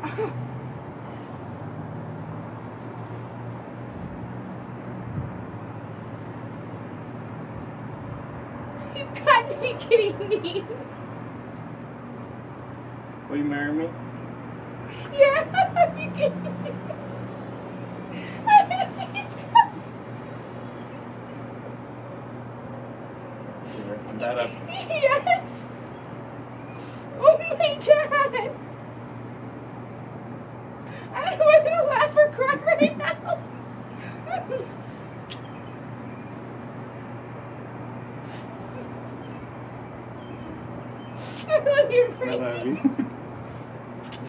You've got to be kidding me. Will you marry me? Yeah, are you kidding me? I'm disgusted. Wrap that up. Yes. Oh my god. I don't know whether to laugh or cry right now. I love you, crazy. I love you.